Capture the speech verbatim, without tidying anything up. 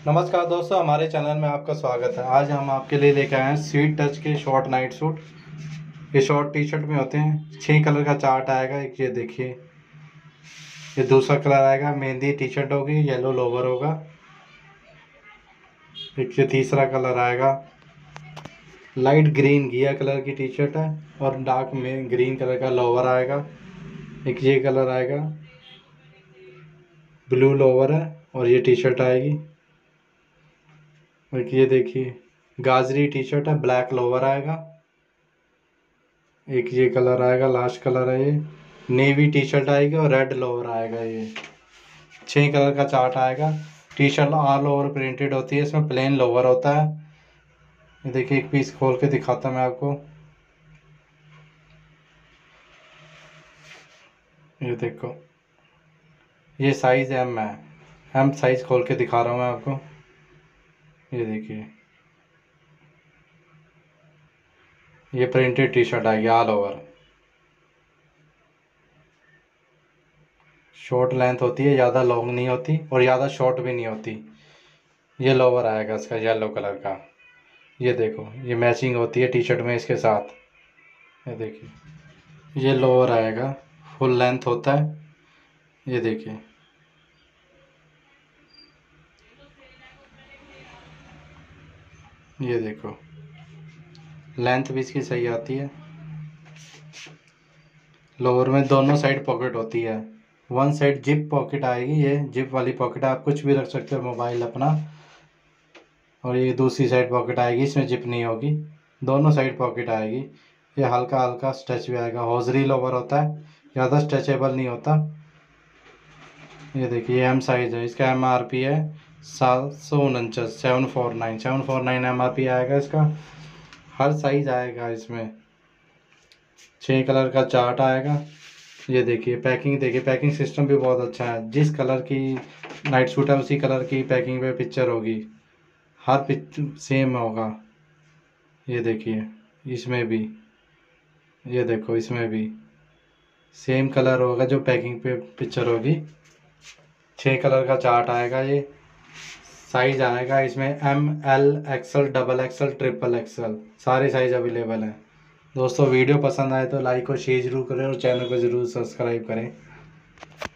नमस्कार दोस्तों, हमारे चैनल में आपका स्वागत है। आज हम आपके लिए लेकर आए हैं स्वीट टच के शॉर्ट नाइट सूट। ये शॉर्ट टी शर्ट में होते हैं। छह कलर का चार्ट आएगा। एक ये देखिए, ये दूसरा कलर आएगा, मेहंदी टी शर्ट होगी, येलो लोवर होगा। एक ये तीसरा कलर आएगा, लाइट ग्रीन घिया कलर की टी शर्ट है और डार्क में ग्रीन कलर का लोवर आएगा। एक ये कलर आएगा, ब्लू लोवर है और ये टी शर्ट आएगी। एक ये देखिए, गाजरी टी शर्ट है, ब्लैक लोवर आएगा। एक ये कलर आएगा, लास्ट कलर है ये, नेवी टी शर्ट आएगी और रेड लोवर आएगा। ये छह कलर का चार्ट आएगा। T shirt all over printed होती है, इसमें प्लेन लोवर होता है। ये देखिए, एक पीस खोल के दिखाता मैं आपको। ये देखो, ये साइज एम है। एम साइज खोल के दिखा रहा हूँ मैं आपको। ये देखिए, ये प्रिंटेड टी शर्ट आएगी ऑल ओवर। शॉर्ट लेंथ होती है, ज़्यादा लॉन्ग नहीं होती और ज़्यादा शॉर्ट भी नहीं होती। ये लोवर आएगा इसका येलो कलर का। ये देखो, ये मैचिंग होती है टी शर्ट में इसके साथ। ये देखिए, ये लोवर आएगा, फुल लेंथ होता है। ये देखिए, ये देखो, लेंथ भी इसकी सही आती है। लोअर में दोनों साइड पॉकेट होती है। वन साइड जिप पॉकेट आएगी, ये जिप वाली पॉकेट है, आप कुछ भी रख सकते हो मोबाइल अपना। और ये दूसरी साइड पॉकेट आएगी, इसमें जिप नहीं होगी, दोनों साइड पॉकेट आएगी। ये हल्का हल्का स्ट्रेच भी आएगा। हॉजरी लोवर होता है, ज़्यादा स्ट्रेचेबल नहीं होता। ये देखिए, एम साइज है, इसका एम आर पी है सात सौ उनचास seven four nine seven four nine M R P आएगा इसका। हर साइज आएगा इसमें। छः कलर का चार्ट आएगा। ये देखिए, पैकिंग देखिए, पैकिंग सिस्टम भी बहुत अच्छा है। जिस कलर की नाइट सूट है उसी कलर की पैकिंग पे पिक्चर होगी, हर पिक्चर सेम होगा। ये देखिए, इसमें भी, ये देखो, इसमें भी सेम कलर होगा जो पैकिंग पे पिक्चर होगी। छः कलर का चार्ट आएगा। ये साइज आएगा इसमें M L XL double XL triple XL, सारे साइज अवेलेबल हैं। दोस्तों, वीडियो पसंद आए तो लाइक और शेयर जरूर करें और चैनल को ज़रूर सब्सक्राइब करें।